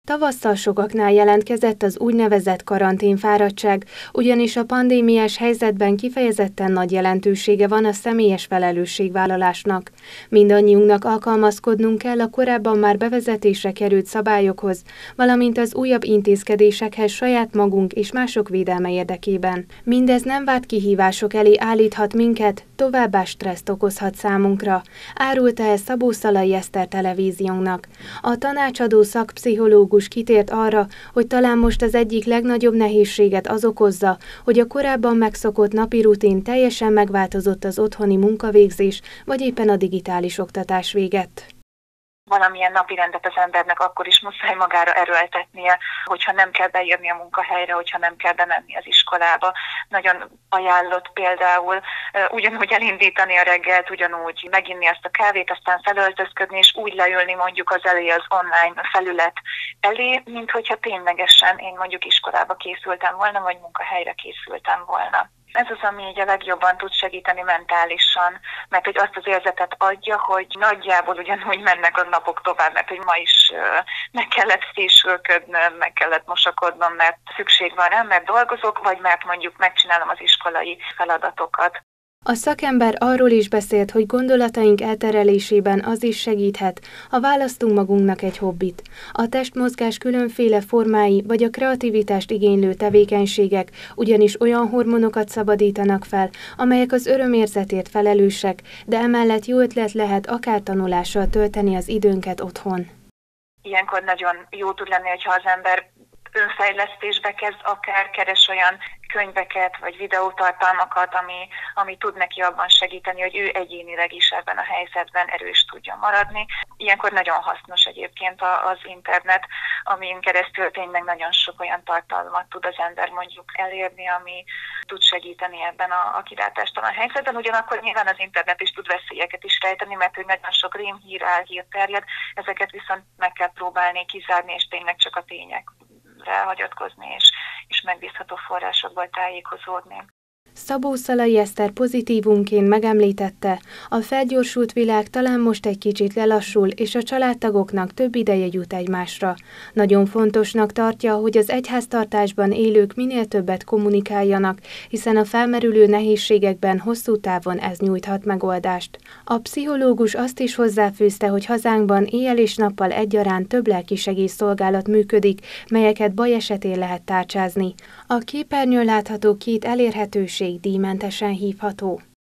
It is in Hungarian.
Tavasszal sokaknál jelentkezett az úgynevezett karanténfáradtság, ugyanis a pandémiás helyzetben kifejezetten nagy jelentősége van a személyes felelősségvállalásnak. Mindannyiunknak alkalmazkodnunk kell a korábban már bevezetésre került szabályokhoz, valamint az újabb intézkedésekhez saját magunk és mások védelme érdekében. Mindez nem várt kihívások elé állíthat minket, továbbá stresszt okozhat számunkra, árulta el Szabó Szalai Eszter televíziónknak. A tanácsadó szakpszichológus kitért arra, hogy talán most az egyik legnagyobb nehézséget az okozza, hogy a korábban megszokott napi rutin teljesen megváltozott az otthoni munkavégzés, vagy éppen a digitális oktatás véget. Valamilyen napirendet az embernek akkor is muszáj magára erőltetnie, hogyha nem kell beírni a munkahelyre, hogyha nem kell bemenni az iskolába. Nagyon ajánlott például ugyanúgy elindítani a reggelt, ugyanúgy meginni azt a kávét, aztán felöltözködni, és úgy leülni mondjuk az elé az online felület elé, mint hogyha ténylegesen én mondjuk iskolába készültem volna, vagy munkahelyre készültem volna. Ez az, ami így a legjobban tud segíteni mentálisan, mert hogy azt az érzetet adja, hogy nagyjából ugyanúgy mennek a napok tovább, mert hogy ma is meg kellett fésülködnöm, meg kellett mosakodnom, mert szükség van rám, mert dolgozok, vagy mert mondjuk megcsinálom az iskolai feladatokat. A szakember arról is beszélt, hogy gondolataink elterelésében az is segíthet, ha választunk magunknak egy hobbit. A testmozgás különféle formái vagy a kreativitást igénylő tevékenységek ugyanis olyan hormonokat szabadítanak fel, amelyek az örömérzetért felelősek, de emellett jó ötlet lehet akár tanulással tölteni az időnket otthon. Ilyenkor nagyon jó tud lenni, hogyha az ember önfejlesztésbe kezd, akár keres olyan könyveket vagy videótartalmakat, ami tud neki abban segíteni, hogy ő egyénileg is ebben a helyzetben erős tudjon maradni. Ilyenkor nagyon hasznos egyébként az internet, amin keresztül tényleg nagyon sok olyan tartalmat tud az ember mondjuk elérni, ami tud segíteni ebben a kilátástalan helyzetben. Ugyanakkor nyilván az internet is tud veszélyeket is rejteni, mert hogy nagyon sok rémhír, álhír terjed, ezeket viszont meg kell próbálni kizárni, és tényleg csak a tényekre hagyatkozni, és megbízható forrásokból tájékozódni. Szabó Szalai Eszter pozitívumként megemlítette, a felgyorsult világ talán most egy kicsit lelassul, és a családtagoknak több ideje jut egymásra. Nagyon fontosnak tartja, hogy az egyháztartásban élők minél többet kommunikáljanak, hiszen a felmerülő nehézségekben hosszú távon ez nyújthat megoldást. A pszichológus azt is hozzáfűzte, hogy hazánkban éjjel és nappal egyaránt több lelkisegélyszolgálat működik, melyeket baj esetén lehet tárcsázni. A képernyőn látható két elérhetőség díjmentesen hívható.